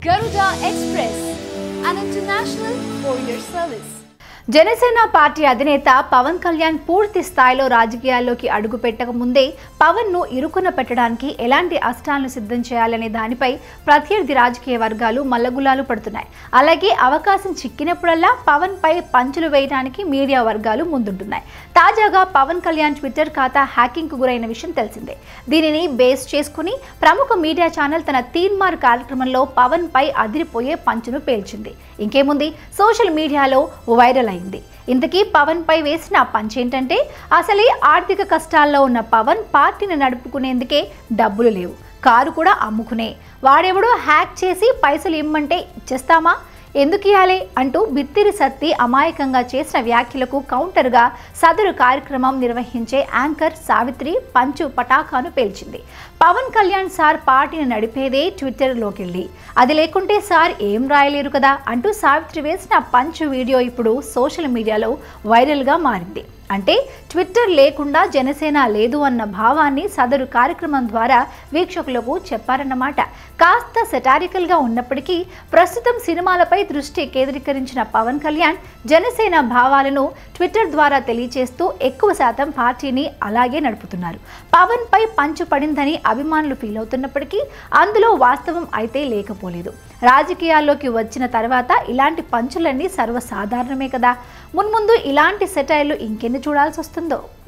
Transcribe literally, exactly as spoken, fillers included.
Garuda Express, an international courier service. Janasena party అధినేత పవన్ కళ్యాణ్ పూర్తి స్థాయిలో రాజకీయాల్లోకి అడుగు పెట్టక ముందే పవన్ ను ఇరుకున పెట్టడానికి ఎలాంటి అస్త్రాలను సిద్ధం చేయాలనే దానిపై ప్రత్యర్థి రాజకీయ వర్గాలు మల్లగులాలు పడుతున్నాయి. అలాగే అవకాశం చిక్కినప్పుడల్లా పవన్ పై పంచులు వేయడానికి మీడియా వర్గాలు ముందుంటున్నాయి. తాజాగా పవన్ కళ్యాణ్ ట్విట్టర్ ఖాతా హ్యాకింగ్ కు గురైన విషయం తెలిసిందే. దీనిని బేస్ చేసుకుని ప్రముఖ మీడియా ఛానల్ తన తీన్మార్ కార్యక్రమంలో పవన్ పై అదిరిపోయే పంచును పేల్చింది. ఇంకేముంది, సోషల్ మీడియాలో వైరల్ అయింది. ఇంతకీ పవన్ పై వేసిన పంచ్ ఏంటంటే, అసలే ఆర్థిక కష్టాల్లో ఉన్న పవన్ పార్టీని నడుపుకునేందుకే డబ్బులు లేవు, కారు కూడా అమ్ముకునే, వాడెవడో హ్యాక్ చేసి పైసలు ఇమ్మంటే ఇచ్చేస్తామా, ఎందుకు ఇవ్వాలి అంటూ బిత్తిరి సత్తి అమాయకంగా చేసిన వ్యాఖ్యలకు కౌంటర్గా సదరు కార్యక్రమం నిర్వహించే యాంకర్ సావిత్రి పంచు పటాకాను పేల్చింది. పవన్ కళ్యాణ్ సార్ పార్టీని నడిపేదే ట్విట్టర్లోకెళ్ళి, అది లేకుంటే సార్ ఏం రాయలేరు కదా అంటూ సావిత్రి వేసిన పంచు వీడియో ఇప్పుడు సోషల్ మీడియాలో వైరల్గా మారింది. అంటే ట్విట్టర్ లేకుండా జనసేన లేదు అన్న భావాన్ని సదరు కార్యక్రమం ద్వారా వీక్షకులకు చెప్పారన్నమాట. కాస్త సెటారికల్గా ఉన్నప్పటికీ ప్రస్తుతం సినిమాలపై దృష్టి కేంద్రీకరించిన పవన్ కళ్యాణ్ జనసేన భావాలను ట్విట్టర్ ద్వారా తెలియజేస్తూ ఎక్కువ శాతం పార్టీని అలాగే నడుపుతున్నారు. పవన్ పై పంచు పడిందని అభిమానులు ఫీల్ అవుతున్నప్పటికీ అందులో వాస్తవం అయితే లేకపోలేదు. రాజకీయాల్లోకి వచ్చిన తర్వాత ఇలాంటి పంచులన్నీ సర్వసాధారణమే కదా. మున్ముందు ఇలాంటి సెటైర్లు ఇంకెన్ని చూడాల్సి వస్తుందో.